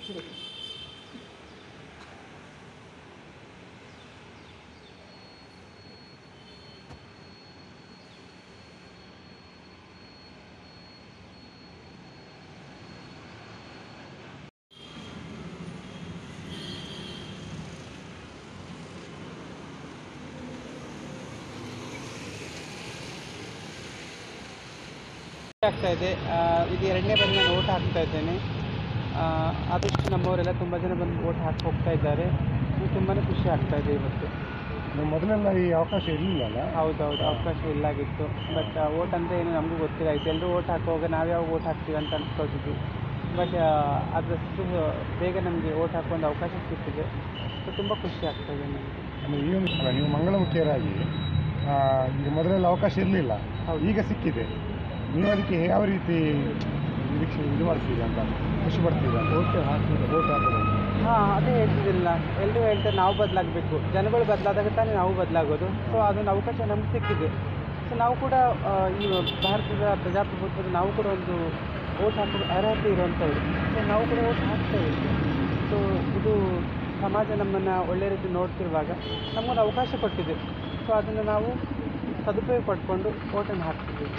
ಆಗ್ತಾ ಇದೆ. ಇದು ಎರಡನೇ ಬಾರಿ ನಾನು ಓಟ್ ಹಾಕ್ತಾ ಇದ್ದೇನೆ. ಆದಷ್ಟು ನಮ್ಮವರೆಲ್ಲ ತುಂಬ ಜನ ಬಂದು ಓಟ್ ಹಾಕಿ ಹೋಗ್ತಾ ಇದ್ದಾರೆ. ತುಂಬಾ ಖುಷಿ ಆಗ್ತಾ ಇದೆ ಇವತ್ತು. ಮೊದಲೆಲ್ಲ ಈ ಅವಕಾಶ ಇರಲಿಲ್ಲ. ಹೌದೌದು, ಅವಕಾಶ ಇಲ್ಲಾಗಿತ್ತು. ಬಟ್ ಓಟ್ ಅಂದರೆ ಏನು ನಮಗೂ ಗೊತ್ತಿಲ್ಲ. ಎಲ್ಲರೂ ಓಟ್ ಹಾಕುವಾಗ ನಾವ್ಯಾವ ಓಟ್ ಹಾಕ್ತೀವಿ ಅಂತ ಅನ್ಸ್ಕೊಳ್ತಿದ್ವಿ. ಬಟ್ ಅದಷ್ಟು ಬೇಗ ನಮಗೆ ಓಟ್ ಹಾಕೋ ಒಂದು ಅವಕಾಶ ಸಿಗ್ತಿದೆ. ಸೊ ತುಂಬ ಖುಷಿ ಆಗ್ತಾ ಇದೆ ನನಗೆ. ನೀವು ಮಂಗಳಮುಖಿಯರಾಗಿ ಈಗ ಮೊದಲೆಲ್ಲ ಅವಕಾಶ ಇರಲಿಲ್ಲ, ಈಗ ಸಿಕ್ಕಿದೆ. ನೀವು ಅದಕ್ಕೆ ಯಾವ ರೀತಿ ನಿರೀಕ್ಷೆ ಇದು ಮಾಡ್ತೀರಿ ಅಂತ, ಖುಷಿ ಪಡ್ತೀರಿ ಅಂತ? ಓಟ್ ಹಾಕೋದು. ಹಾಂ, ಅದೇ ಹೇಳ್ತಿದ್ದಿಲ್ಲ, ಎಲ್ಲರೂ ಹೇಳ್ತಾರೆ ನಾವು ಬದಲಾಗಬೇಕು, ಜನಗಳು ಬದಲಾದಾಗ ತಾನೇ ನಾವು ಬದಲಾಗೋದು. ಸೊ ಅದೊಂದು ಅವಕಾಶ ನಮ್ಗೆ ಸಿಕ್ಕಿದೆ. ಸೊ ನಾವು ಕೂಡ ಈ ಭಾರತದ ಪ್ರಜಾಪ್ರಭುತ್ವದ ನಾವು ಕೂಡ ಒಂದು ಓಟ್ ಹಾಕೋ ಅರ್ಹತೆ ಇರುವಂಥವ್ರು. ಸೊ ನಾವು ಕೂಡ ಓಟ್ ಹಾಕ್ತೇವೆ. ಸೊ ಇದು ಸಮಾಜ ನಮ್ಮನ್ನು ಒಳ್ಳೆ ರೀತಿ ನೋಡ್ತಿರುವಾಗ ನಮಗೊಂದು ಅವಕಾಶ ಕೊಟ್ಟಿದೆ. ಸೊ ಅದನ್ನು ನಾವು ಸದುಪಯೋಗ ಪಡ್ಕೊಂಡು ಓಟನ್ನು ಹಾಕ್ತಿದ್ದೀವಿ.